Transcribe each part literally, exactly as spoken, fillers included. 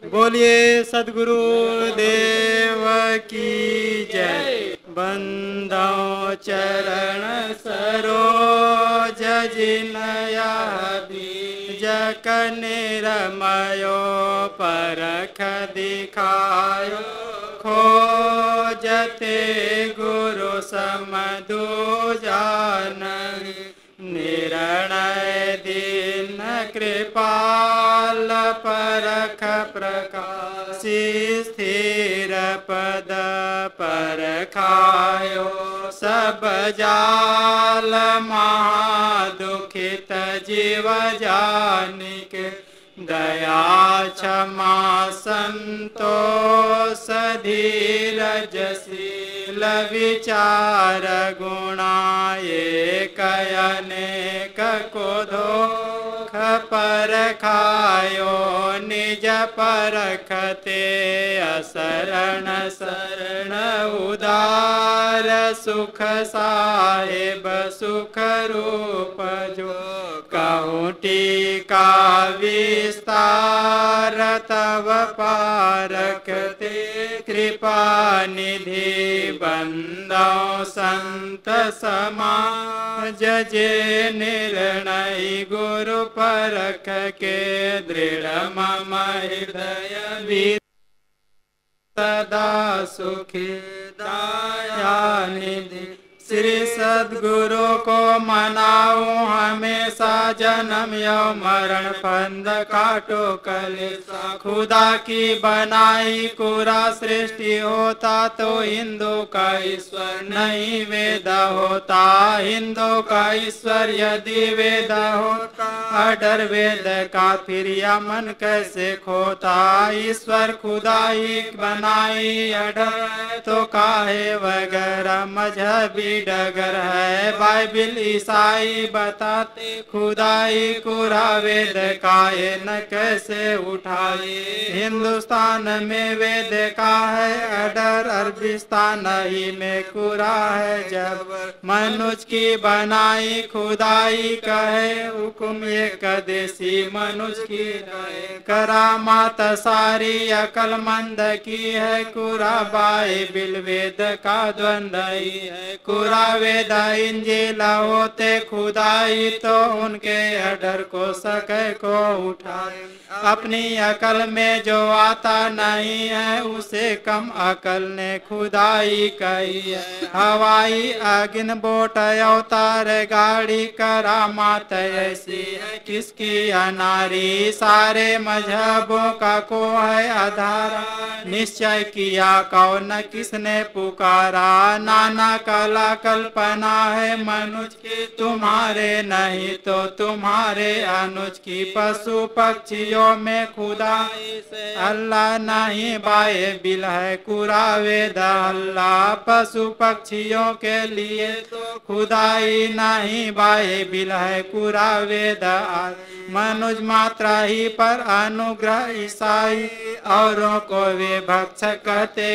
बोलिए सद्गुरु देव की जय। बंदो चरण सरोज जिनया बीज निरमयो परख दिखायो खोजते गुरु समधु जान निर्णय दीन कृपाल परख प्रकाशी स्थिर पद परखायो सब जाल महादुखित जीव जानिक दया क्षमा संतोष धीरज शील विचार गुणाए कयनेक को दोख परखायो निज परखते असरण शरण उदार सुख साहेब सुख रूप जो कहूँ टीका विस्तार तव पारखते कृपा निधि बंदो संत समाज जे निर्णय गुरु परख के दृढ़ मम हृदय भी सदा सुखी दया निधि। श्री सद्गुरु को मनाऊं हमेशा जन्म यौ मरण फंद काटो कलेसा खुदा की बनाई कुरा सृष्टि होता तो हिंदू का ईश्वर नहीं वेद होता हिंदू का ईश्वर यदि वेद होता अडर वेद का फिर या मन कैसे खोता ईश्वर खुदा ही बनाई अडर तो काहे वगैरह मजहबी डगर है। बाइबिल ईसाई बताते खुदाई कुरा वेद काहे न कैसे उठाए हिंदुस्तान में वेद का है अडर अरबिस्तान ही में कुरा है जब मनुष्य की बनाई खुदाई कहे हुकुम एक देसी मनुष्य की कहे करामात सारी अकलमंद की है कुरा बाइबिल वेद का द्वंद ही है कुरा वेद इंजील होते खुदाई तो उनके अडर को सके को उठाए अपनी अकल में जो आता नहीं है उसे कम अकल ने खुदाई कही है। हवाई अगिन बोट अवतार गाड़ी करामात ऐसी है किसकी अनारी सारे मजहबों का को है आधारा निश्चय किया कौन किसने पुकारा नाना कला कल्पना है मनुष्य की तुम्हारे नहीं तो तुम्हारे अनुज की पशु पक्षियों में खुदा से अल्लाह नहीं बाइबिल है कुरा वेद अल्लाह पशु पक्षियों के लिए तो खुदाई नहीं बाइबिल है कुरा वेद मनुज मात्रा ही पर अनुग्रह ईसाई औरों को वे भक्षक कहते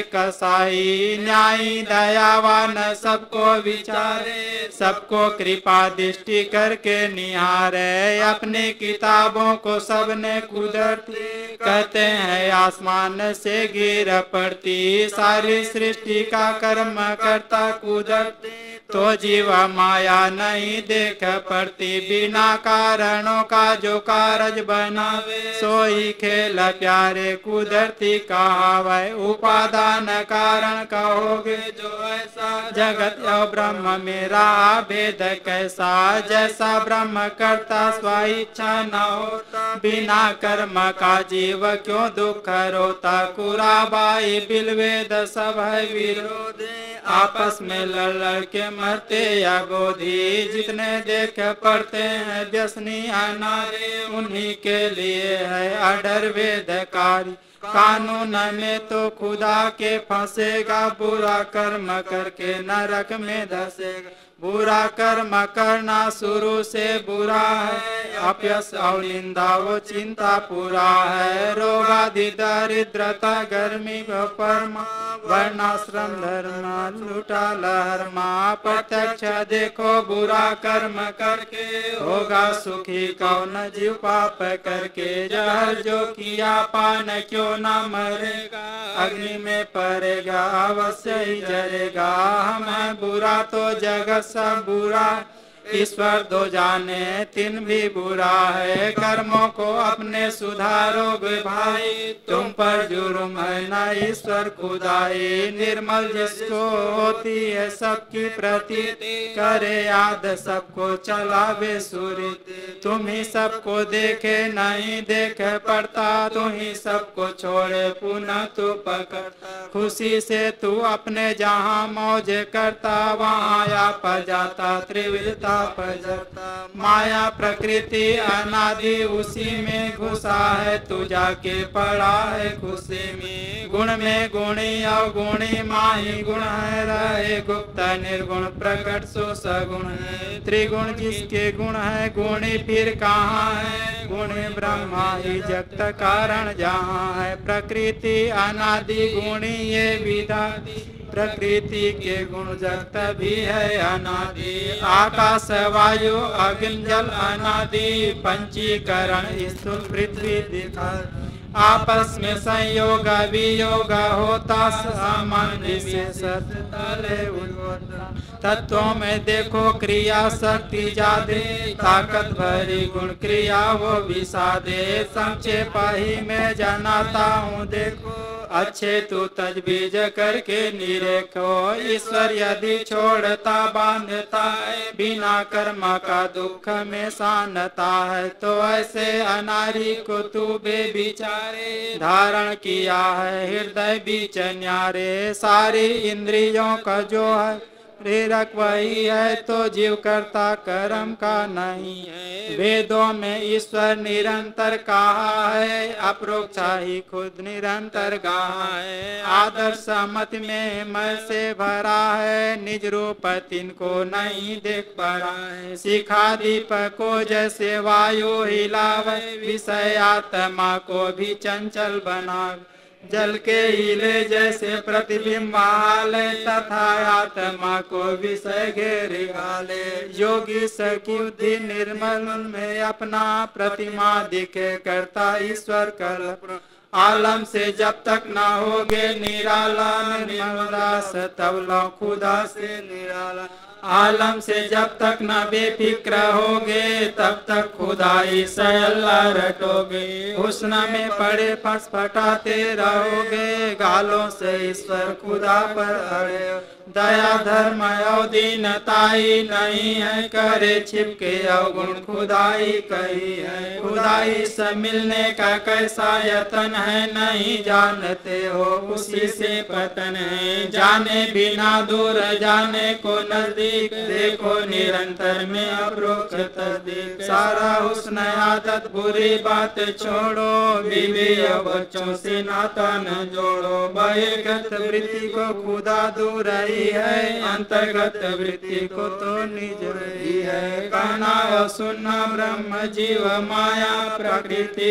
कसाई न्यायी दयावान सबको विचारे सबको कृपा दृष्टि करके निहारे अपनी किताबों को सबने कुदरती कहते हैं आसमान से गिर पड़ती सारी सृष्टि का कर्म करता कुदरती तो जीवा माया नहीं देख पड़ती बिना कारणों का जो कारज बनावे सोई खेल प्यारे कुदरती कहावे उपादान कारण कहोगे जो ऐसा जगत और ब्रह्म मेरा भेद कैसा जैसा ब्रह्म करता स्व इच्छा न होता बिना कर्म का जीव क्यों दुख रोता कुरा बाइबिल वेद सब है विरोधी आपस में लड़ लड़ के मरते या गोधी जितने देख पढ़ते हैं व्यसनी अनारे उन्हीं के लिए है अडर वेदकारी कानून में तो खुदा के फंसेगा बुरा कर्म करके नरक में धसेगा बुरा कर्म करना शुरू से बुरा है अपयश और निंदा वो चिंता पूरा है रोगादि दरिद्रता गर्मी व परमा वर्णाश्रम धर्म लूटा लहर माँ प्रत्यक्ष देखो बुरा कर्म करके होगा सुखी कौन जीव पाप करके जहर जो किया पान क्यों न मरेगा अग्नि में पड़ेगा अवश्य ही जरेगा हम है बुरा तो जगत सब बुरा ईश्वर दो जाने तीन भी बुरा है कर्मों को अपने सुधारोगे भाई तुम पर जुर्म है न ईश्वर खुदाई निर्मल जिसको होती है सबकी प्रति करे याद सबको चलावे सूर्य तुम ही सबको देखे नहीं देख पड़ता तुम ही सबको छोड़े पुनः तू पकड़ता खुशी से तू अपने जहाँ मौज करता वहाँ या पर जाता त्रिविधता माया प्रकृति अनादि उसी में घुसा है तू जाके पड़ा है खुशी में गुण में गुणी अवगुणी माही गुण है रहे गुप्त निर्गुण प्रकट सो सगुण है त्रिगुण जिसके गुण है गुणी फिर कहाँ है गुणी ब्रह्मा ही जगत कारण जहाँ है प्रकृति अनादि गुणी ये विधा प्रकृति के गुण जगत भी है अनादि आकाश वायु अग्नि जल अनादि पंचीकरण स्थूल पृथ्वी दिखा आपस में संयोग वियोग होता सामान्य तत्वों में देखो क्रिया शक्ति जादे ताकत भरी गुण क्रिया वो विसादे संक्षेप ही में जनाता हूँ देखो अच्छे तू तजबीज करके निरेखो ईश्वर यदि छोड़ता बांधता है बिना कर्म का दुख में शानता है तो ऐसे अनारी को तू बेविचारे धारण किया है हृदय बीच न्यारे सारी इंद्रियों का जो है प्रेरक वही है तो जीव करता कर्म का नहीं है वेदों में ईश्वर निरंतर कहा है अप्रोक्षा ही खुद निरंतर कहा है आदर्श मत में मैं से भरा है निज रूप तिन को नहीं देख पड़ा है शिखा दीप को जैसे वायु हिलावे विषय आत्मा को भी चंचल बना जल के हिले जैसे प्रतिबिंब हाले तथा आत्मा को विषय घेरे हाले योगी सखी निर्मल में अपना प्रतिमा दिखे करता ईश्वर कल्पना आलम से जब तक ना होगे निराला निर्मलदास तब लो खुदा से निराला आलम से जब तक न बेफिक्र होगे तब तक खुदाई से अल्लाह रटोगे हुस्न में पड़े फटफटाते रहोगे गालों से ईश्वर खुदा पर अड़े दया धर्म दीनताई नहीं है करे छिपके अवगुण खुदाई कही है खुदाई से मिलने का कैसा यतन है नहीं जानते हो उसी से पतन है जाने बिना दूर जाने को नजदीक देखो निरंतर में अप्रोक्ष तस्दीक सारा हुस्न आदत बुरी बात छोड़ो बीवी बच्चों से नाता न जोड़ो बहिर्गत वृत्ति को खुदा दूर ही है अंतर्गत वृत्ति को तो निज ही है कहना सुनना ब्रह्म जीव माया प्रकृति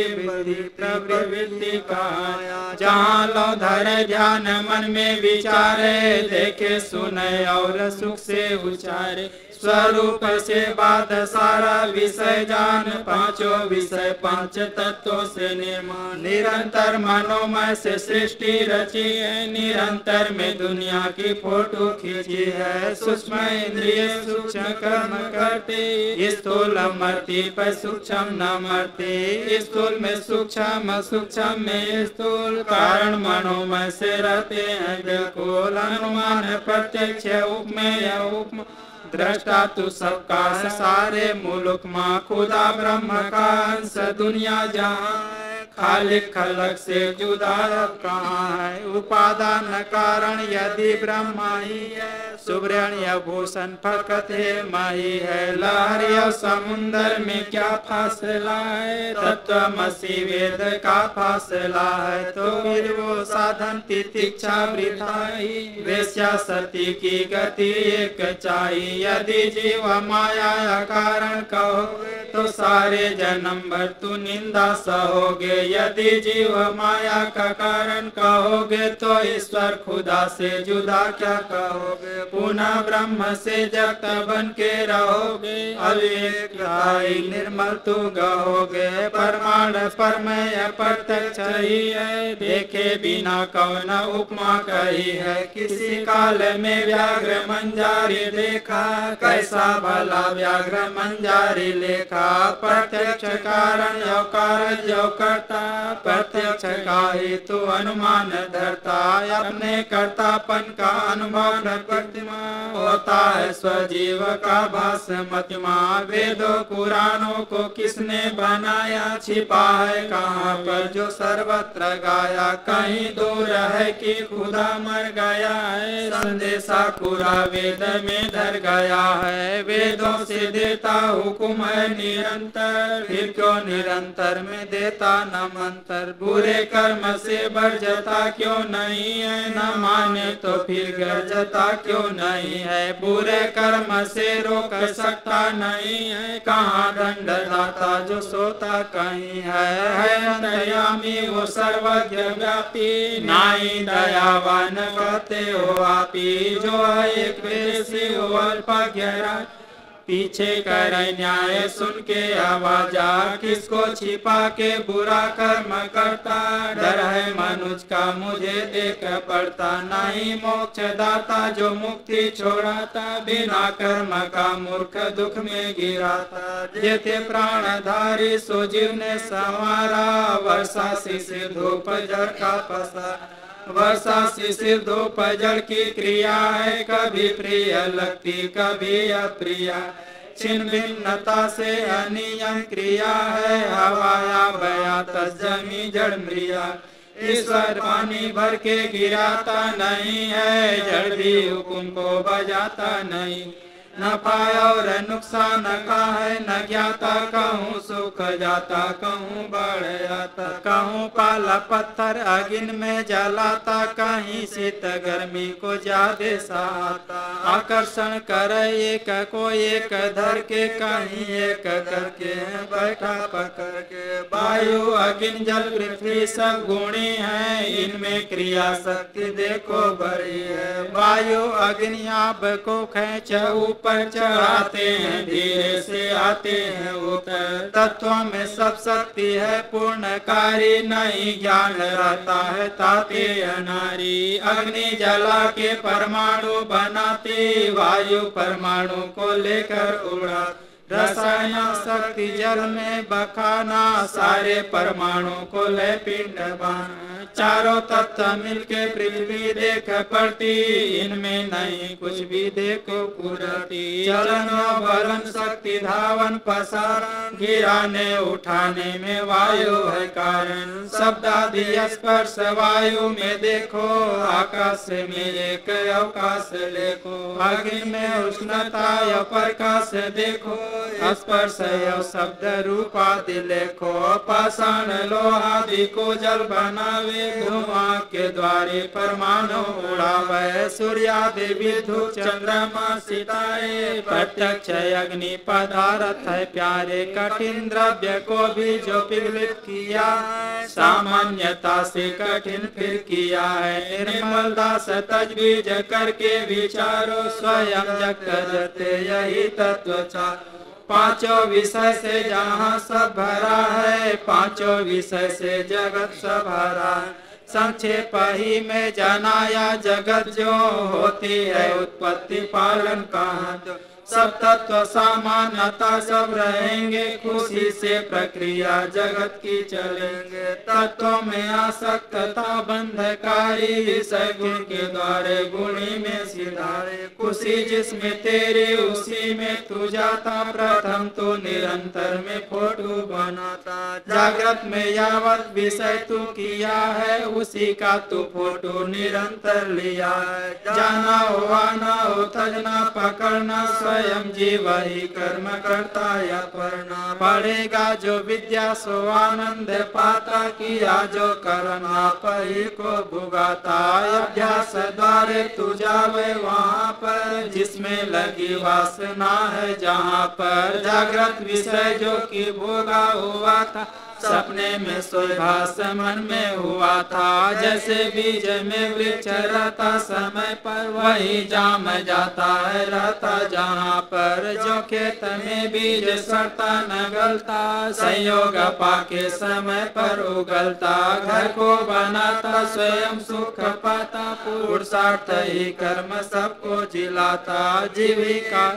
प्रवृत्ति का जहाँ लो धरे ध्यान मन में विचारे देखे सुने और सुख से उचारे स्वरूप से बाध सारा विषय जान पांचों विषय पांच तत्वों से निर्माण निरंतर मनोमय से सृष्टि रची है निरंतर में दुनिया की फोटो खींची है सूक्ष्म इंद्रिय सूक्ष्म कर्म करते स्थूल मरती पर सूक्ष्म न मरती स्थूल में सूक्ष्म सूक्ष्म में स्थूल कारण मनोमय से रहते हैं बिल्कुल अनुमान प्रत्यक्ष उपमेय उपमा दृष्टा तू सबका सारे मुल्क माँ खुदा ब्रह्म का अंश दुनिया जहाँ खालिक खलक से जुदा कहाँ है उपादान कारण यदि ब्रह्मा ही है सुब्रण्य भूषण फकत है माही है लहरिया समुन्दर में क्या फासला है तत्वमसि वेद का फासला है तो फिर वो साधन तितिक्षा वृथा ही वेश्या सती की गति एक चाहिए यदि जीव माया कारण कहो तो सारे जन्म भर तू निंदा सहोगे यदि जीव माया का कारण कहोगे तो ईश्वर खुदा से जुदा क्या कहोगे। पुनः ब्रह्म से जगत बन के रहोगे, अविवेक निर्मल तू गहोगे। परमाण परमय प्रत्यक्ष ही है, देखे बिना कौन उपमा कही है। किसी काल में व्याघ्र मंजारी देखा, कैसा भला व्याघ्र मंजारी लेखा। प्रत्यक्ष कारण यो कार्य यो करता, प्रत्यक्ष का ही तू अनुमान धरता। अपने कर्तापन का अनुभव प्रतिमा होता है, स्वजीव का भास मतिमा। वेदों पुराणों को किसने बनाया, छिपा है कहाँ पर जो सर्वत्र गाया। कहीं दूर है कि खुदा मर गया है, संदेशा पूरा वेद में धर गया है। वेदों से देता हुकुम है निरंतर, फिर क्यों निरंतर में देता न मंत्र। बुरे कर्म से बर्जता क्यों नहीं है, न माने तो फिर गर्जता क्यों नहीं है। बुरे कर्म से रोक सकता नहीं है, कहाँ दंड दाता जो सोता कहीं है। है अंतर्यामी वो सर्वज्ञ व्यापी, नाई दयावान कहते हो आपी। जो है एक देशी वो अल्पज्ञ पीछे करे न्याय सुन के आवाजा। किसको छिपा के बुरा कर्म करता, डर है मनुष्य का मुझे देख पड़ता। नहीं मोक्ष दाता जो मुक्ति छोड़ाता, बिना कर्म का मूर्ख दुख में गिराता। जेते प्राणधारी सो जीव ने संवारा, वर्षा शिशिर धूप जड़ का पसा। वर्षा शिशिर धूप जड़ की क्रिया है, कभी प्रिय लगती कभी अप्रिय। छिन्न भिन्नता से अनियम क्रिया है, हवाया बया तजमी जड़ मृया। ईश्वर पानी भर के गिराता नहीं है, जड़ भी हुकुम को बजाता नहीं। नफा और नुकसान का है न ज्ञाता, कहूँ सुख जाता कहूँ बढ़ जाता। कहूँ पाला पत्थर अगिन में जलाता, कहीं शीत गर्मी को ज्यादा सहाता। आकर्षण करे एक को एक धर के, कहीं एक करके बैठा पकड़ के। वायु अगिन जल पृथ्वी सब गुणी है, इनमें क्रिया शक्ति देखो बड़ी है। वायु अग्नि आप को खींच ऊपर चढ़ाते हैं, धीरे से आते हैं उतर। तत्वों में सब शक्ति है पूर्णकारी, नहीं ज्ञान रहता है ताते अनारी। अग्नि जला के परमाणु बनाती, वायु परमाणु को लेकर उड़ा। रसायन शक्ति जल में बखाना, सारे परमाणु को ले पिंड बाना। चारों तत्व मिलके पृथ्वी देख पड़ती, इनमें नहीं कुछ भी देखो कुदरती। चलन बलन शक्ति धावन पसारण, गिराने उठाने में वायु है कारण। शब्द आदि स्पर्श वायु में देखो, आकाश में एक अवकाश लेखो। अग्नि में उष्णता या प्रकाश देखो, स्पर्श शब्द रूप आदि लेखो। पाषाण लोहादि को जल बनावे, धुआं के द्वारे परमाणु उड़ावे। सूर्यादि विद्युत चंद्रमा सितारे, प्रत्यक्ष अग्नि पदार्थ है प्यारे। कठिन द्रव्य को भी जो पिघलित किया, सामान्यता से कठिन फिर किया है। निर्मल दास तजवीज करके विचारो, स्वयं जगत जते यही तत्व चार। पांचों विषय से जहाँ सब भरा है, पांचों विषय से जगत सब भरा है। संक्षेप ही में जनाया जगत जो, होती है उत्पत्ति पालन कहाँ तो। सब तत्व समानता सब रहेंगे, खुशी से प्रक्रिया जगत की चलेंगे। तत्वों में आसक्तता बंधकारी, सगुण के द्वारे गुणी में सिधारे। खुशी जिसमें तेरी उसी में तू जाता, प्रथम तो निरंतर में फोटो बनाता। जागृत में यावत विषय तू किया है, उसी का तू फोटो निरंतर लिया है। जाना हो आना हो तजना पकड़ना, स्वयं जीव ही कर्म करता या पढ़ना। पढ़ेगा जो विद्या सो आनंद पाता, किया जो कर्म आप ही को भुगाता। अभ्यास द्वारे तू जावे वहाँ पर, जिसमें लगी वासना है जहाँ पर। जागृत विषय जो कि भोगा हुआ था, सपने में सोई भास मन में हुआ था, जैसे बीज में वृक्ष रहता समय पर वही जाम जाता है रहता जहाँ पर, जो खेत में बीज सड़ता न गलता संयोग पाके समय पर उगलता, घर को बनाता स्वयं सुख पाता पुरुषार्थ ही कर्म सबको जिलाता, जीविका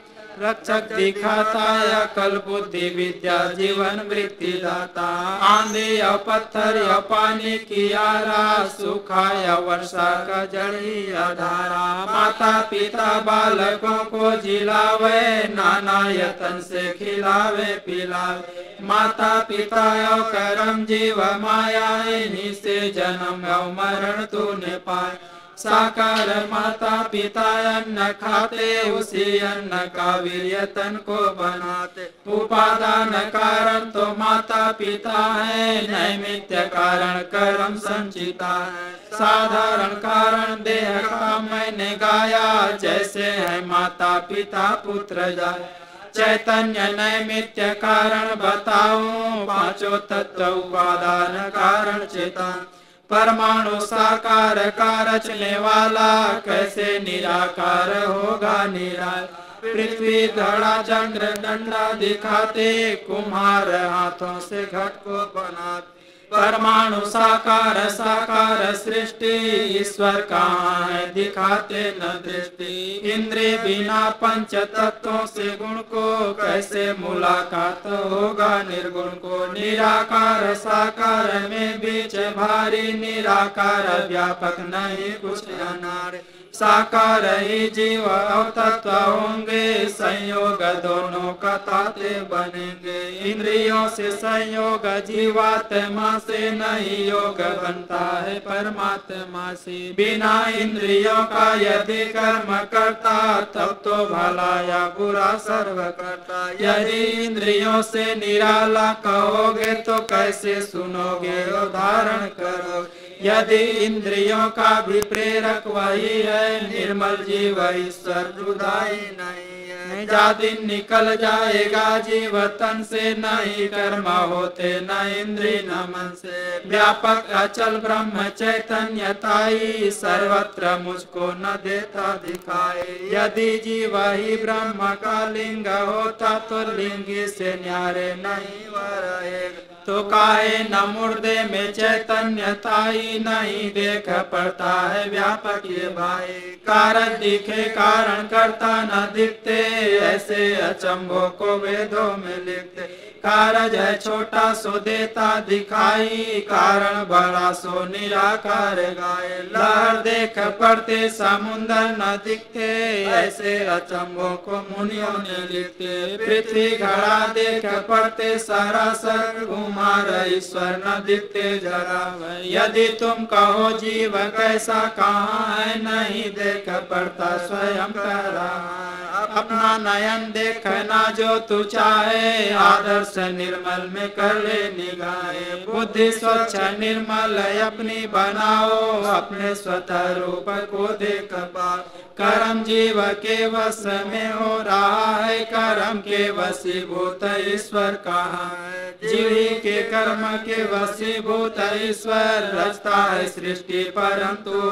रक्षक दिखाता या कल बुद्धि विद्या जीवन वृत्ति दाता, आंधी या पत्थर या पानी की आरा सूखा या वर्षा का जल या धारा, माता पिता बालकों को जिलावे नाना यतन से खिलावे पिलावे, माता पिता यो कर्म जीव माया इन्हीं से जन्म यो मरण तूने पाए, साकार माता पिता अन्न खाते उसी अन्न का वीर्य तन को बनाते, उपादान कारण तो माता पिता है नैमित्य कारण कर्म संचिता है, साधारण कारण देह का मैंने गाया जैसे है माता पिता पुत्र जाए, चैतन्य नैमित्य कारण बताऊं पांचों तत्व उपादान कारण चेतन, परमाणु साकार का रचने वाला कैसे निराकार होगा निराल, पृथ्वी घड़ा चंद्र डंडा दिखाते कुम्हार हाथों से घट को बनाते, परमाणु साकार साकार सृष्टि ईश्वर कहाँ है दिखाते न दृष्टि, इंद्रिय बिना पंच तत्वों से गुण को कैसे मुलाकात होगा निर्गुण को, निराकार साकार में बीच भारी निराकार व्यापक नहीं कुछ अनार, साकार ही जीव और तत्व होंगे संयोग दोनों का ताते बनेंगे, इंद्रियों से संयोग जीवात्मा से नहीं योग बनता है परमात्मा से, बिना इंद्रियों का यदि कर्म करता तब तो भला या बुरा सर्व करता, यदि इंद्रियों से निराला कहोगे तो कैसे सुनोगे उदाहरण करो, यदि इंद्रियों का भी प्रेरक वही है निर्मल जीव ईश्वर जुदाई नहीं है, जा दिन निकल जाएगा जीव तन से नहीं कर्म होते न इंद्रिय न मन से, व्यापक अचल ब्रह्म चैतन्यताई सर्वत्र मुझको न देता दिखाए, यदि जीव ही ब्रह्म का लिंग होता तो लिंगी से न्यारे नहीं रहेगा, तो काहे न मुर्दे में चैतन्यताई नहीं देख पड़ता है व्यापक ये भाई, कारण दिखे कारण करता न दिखते ऐसे अचंभों को वेदों में लिखते, कारज है छोटा सो देता दिखाई कारण बड़ा सो निराकार गाए, लहर देख पड़ते समुंदर न दिखते ऐसे अचंभों को मुनियों ने लिखते, पृथ्वी घड़ा देख पड़ते सरासर कुमार ईश्वर न दिखते जरा, यदि तुम कहो जीव कैसा कहाँ है नहीं देख पड़ता स्वयं करा, अपना नयन देखना जो तू चाहे आदर्श निर्मल में कर ले निगाहे, बुद्धि स्वच्छ निर्मल अपनी बनाओ अपने स्वतः रूप को देख पा, कर्म जीव के वश में हो रहा है कर्म के वशीभूत ईश्वर कहाँ है, जीव के कर्म के वशीभूत ईश्वर रचता है सृष्टि परंतु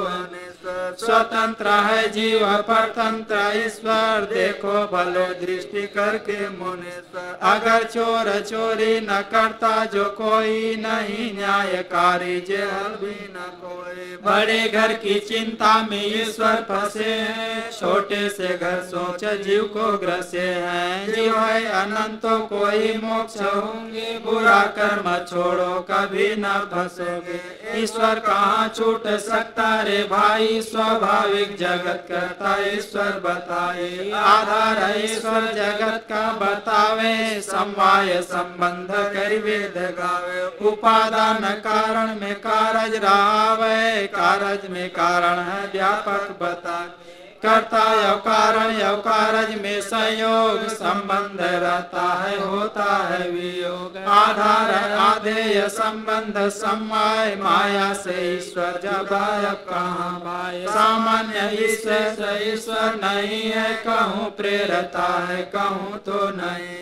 स्वतंत्र है जीव परतंत्र ईश्वर, देखो भलो दृष्टि करके मुनीश्वर, अगर चोर चोरी न करता जो कोई नहीं न्यायकारी जेल भी न कोई, बड़े घर की चिंता में ईश्वर फंसे हैं छोटे से घर सोच जीव को ग्रसे हैं, जीव है अनंतो कोई मोक्ष होंगे बुरा कर्म छोड़ो कभी न फंसोगे, ईश्वर कहाँ छूट सकता रे भाई स्वाभाविक जगत करता ईश्वर बताए, आधार ईश्वर जगत का बतावे समवाय संबंध कर वेद गावे, उपादान कारण में कारज रहावे कारज में कारण है व्यापक बता, करता यव कारण यव कारज में संयोग संबंध रहता है होता है वियोग, आधार आधेय संबंध समवाय माया से ईश्वर जब आयब कहाँ पाए, सामान्य ईश्वर ईश्वर नहीं है कहूँ प्रेरता है कहूँ तो नहीं,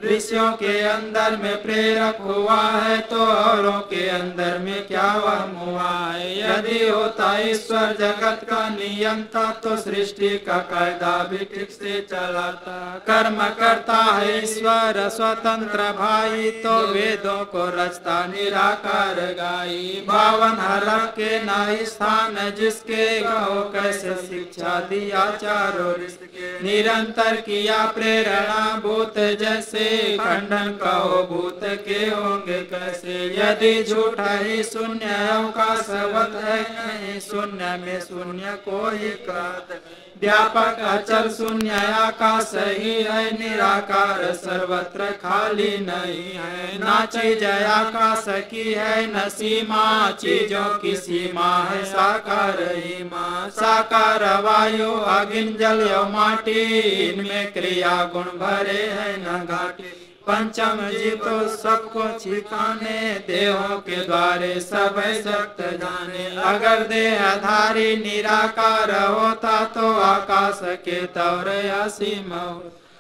ऋषियों के अंदर में प्रेरक हुआ है तो औरों के अंदर में क्या वह हुआ है। यदि होता ईश्वर जगत का नियंता तो सृष्टि का कायदा भी ठीक से चलाता। कर्म करता है ईश्वर स्वतंत्र भाई तो वेदों को रचता निराकार गाई। बावन हरफ के न स्थान जिसके कहो कैसे शिक्षा दिया चारों के। निरंतर किया प्रेरणा भूत जैसे खंडन कहो भूत के होंगे कैसे। यदि झूठा ही शून्य अवकाशवत है नहीं शून्य में शून्य को ही कहते। व्यापक अचल शून्य आकाश ही है निराकार सर्वत्र खाली नहीं है। ना चीज आकाश की है न सीमा चीजों की सीमा है साकार ही माँ। साकार वायु अग्नि जल माटी इनमें क्रिया गुण भरे है न घाटी। पंचम जीव तो सबको छिपाने देहों के द्वारे सब सत्य जाने। अगर देहधारी निराकार होता तो आकाश के तौर असीम हो।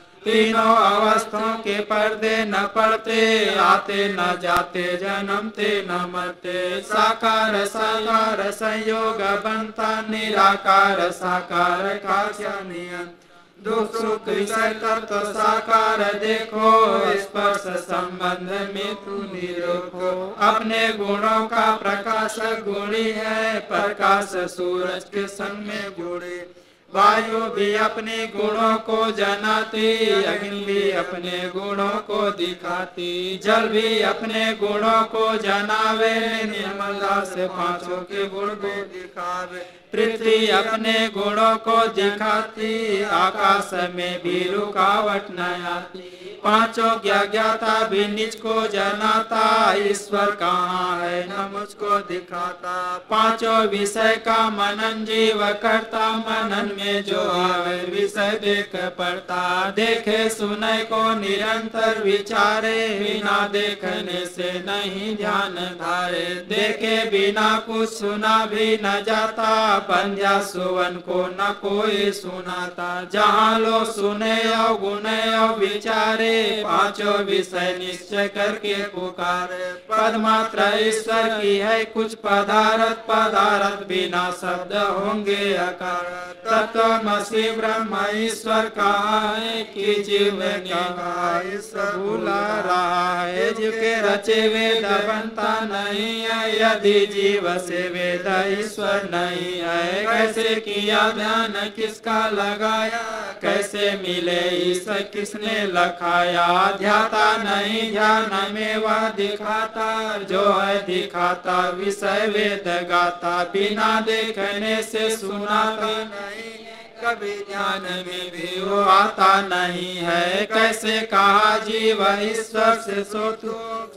तीनों अवस्थाओं के पर्दे न पड़ते आते न जाते जन्मते न मरते। साकार साकार संयोग बनता निराकार साकार का क्या नियम। दुख सुख विषय तत्व साकार देखो स्पर्श संबंध में तू निरोखो। अपने गुणों का प्रकाश गुणी है प्रकाश सूरज के संग में गुणे। वायु भी अपने गुणों को जनाती अग्नि भी अपने गुणों को दिखाती। जल भी अपने गुणों को जनावे निर्मलता से पांचों के गुण को दिखावे। पृथ्वी अपने गुणों को दिखाती आकाश में भी रुकावट न आती। पांचों ज्ञाता भी निज को जनाता ईश्वर कहाँ है न मुझको दिखाता। पांचों विषय का मनन जीव करता मनन में जो आवे विषय देख पड़ता। देखे सुने को निरंतर विचारे बिना देखने से नहीं ध्यान धारे। देखे बिना कुछ सुना भी न जाता पंजा सुवन को न कोई सुनाता। जहाँ लो सुने और गुने और विचारे पांचों विषय निश्चय करके पुकारे। पद मात्र ईश्वर की है कुछ पदार्थ पदार्थ बिना शब्द होंगे आकार। तत्वमसि ब्रह्म ईश्वर कहाँ है कि जीव ने कहा ईश्वर भूला रहा है। जीव के रचे वेद बनता नहीं है यदि जीव से वेद ईश्वर नहीं है। कैसे किया ध्यान किसका लगाया कैसे मिले ईश्वर किसने लखाया। ध्याता नहीं ध्यान में वह दिखाता जो है दिखाता विषय वेद गाता। बिना देखने से सुनाता नहीं कभी ध्यान में भी वो आता नहीं है। कैसे कहा जीव ईश्वर से सो तू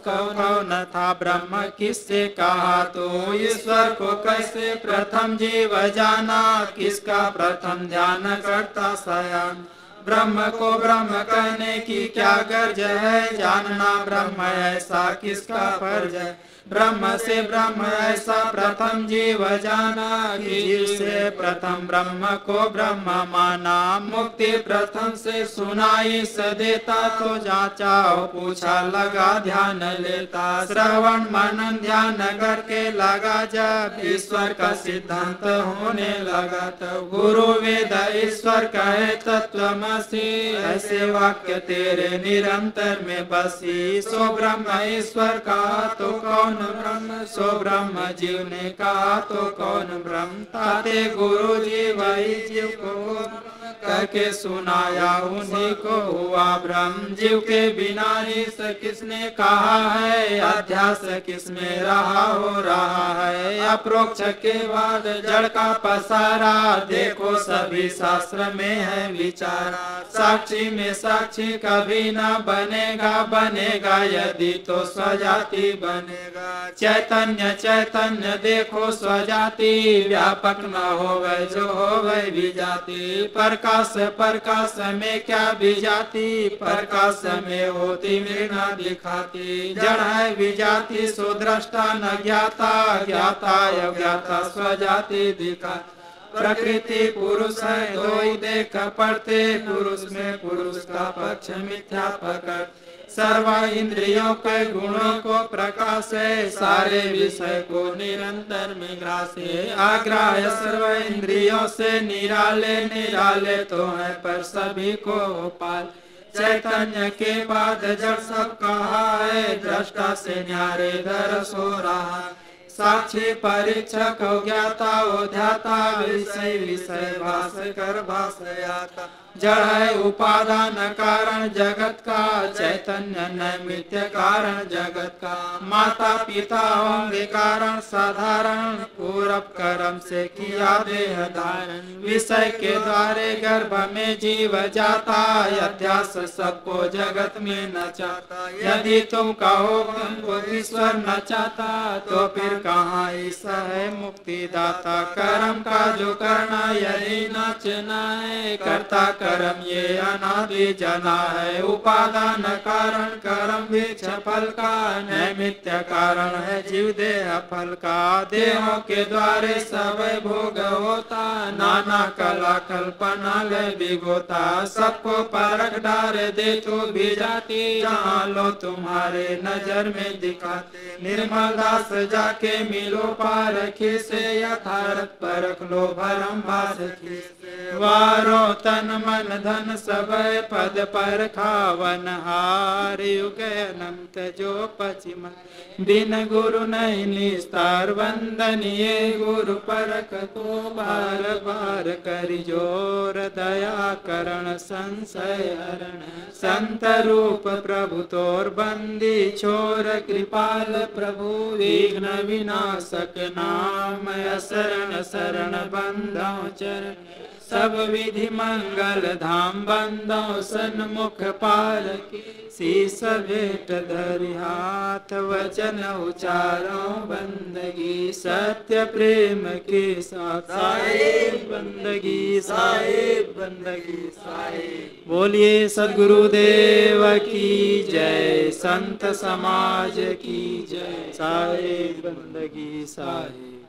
कौन था ब्रह्म किससे कहा तो। ईश्वर को कैसे प्रथम जीव जाना किसका प्रथम ध्यान करता सयान। ब्रह्म को ब्रह्म कहने की क्या गर्ज है जानना ब्रह्म ऐसा किसका फर्ज है। ब्रह्म से ब्रह्म ऐसा प्रथम जीव जाना जीव से प्रथम ब्रह्म को ब्रह्म माना। मुक्ति प्रथम से सुनाई सदेता तो जांचा पूछा लगा ध्यान लेता। श्रवण मनन ध्यान करके लगा जब ईश्वर का सिद्धांत होने लगा तब। गुरु वेद ईश्वर कहे तत्वमसि ऐसे वाक्य तेरे निरंतर में बसी। सो ब्रह्म ईश्वर कहा तो कौन ब्रह्म सो ब्रह्म जीव ने कहा तो कौन ब्रह्म। ताते गुरु जी वही जीव को करके सुनाया उन्हीं को हुआ ब्रह्म। जीव के बिना ईश किसने कहा है अध्यास किसमें रहा हो रहा है। अप्रोक्ष के बाद जड़ का पसारा देखो सभी शास्त्र में है विचारा। साक्षी में साक्षी कभी न बनेगा बनेगा यदि तो स्वजाति बनेगा। चैतन्य चैतन्य देखो स्वजाति व्यापक न होवे जो होवे विजाति। प्रकाश प्रकाश में क्या विजाति प्रकाश में होती मृणा दिखाती। जड़ है विजाति सो दृष्टा न ज्ञाता ज्ञाता अज्ञाता स्वजाति दिखा। प्रकृति पुरुष है दो ही देख पड़ते पुरुष में पुरुष का पक्ष मिथ्या पकड़। सर्व इंद्रियों के गुणों को प्रकाशे, सारे विषय को निरंतर में ग्रासे। आग्राह्य सर्व इंद्रियों से निराले निराले तो है पर सभी को पाल। चैतन्य के बाद जड़ सब कहा है, दृष्टा से न्यारे धर सो रहा। साक्षी परीक्षक हो ज्ञाता हो ध्याता, विषय विषय भास कर भासयाता। जड़ है उपादान कारण जगत का, चैतन्य नैमित्य कारण जगत का। माता पिता होंगे कारण साधारण, पूर्व कर्म से किया देह धारण। विषय के द्वारे गर्भ में जीव जाता, अध्यास सबको जगत में नचाता। यदि तुम कहो तुमको ईश्वर नचाता, तो फिर कहाँ ईसा है मुक्ति दाता। कर्म का जो करना यही नचना है, करता कर्म ये अनादि जना है। उपादान कारण कर्म वृक्ष फल का, नैमित्य कारण है जीव देह फल का। देहों के द्वारे सब भोग होता, नाना कला कल्पना ले बिगोता। सबको परख डारे दे तो भी जाती, जहाँ लो तुम्हारे नजर में दिखाते। निर्मल दास जाके मिलो पारखी से, यथार्थ परख लो भरम भाषी से। वारो तन मन धन सब पद पर खावन हार, युग अनंत जो पचिम। बिन गुरु नहीं निस्तार, वंदनीय गुरु परख को बार बार करि जोर। दया करण संशय हरण, संत रूप प्रभु तोर। बंदी छोर कृपाल प्रभु, विघ्न विनाशक नाम। शरण शरण बंधो चरण, सब विधि मंगल धाम। बंदो सन्मुख पालकी, शीस भेंट धरि हाथ। वचन उचारो बंदगी, सत्य प्रेम के साथ। साहिब बंदगी साहिब बंदगी साहिब। बोलिए सद्गुरुदेव की जय, संत समाज की जय। साहिब बंदगी साहिब।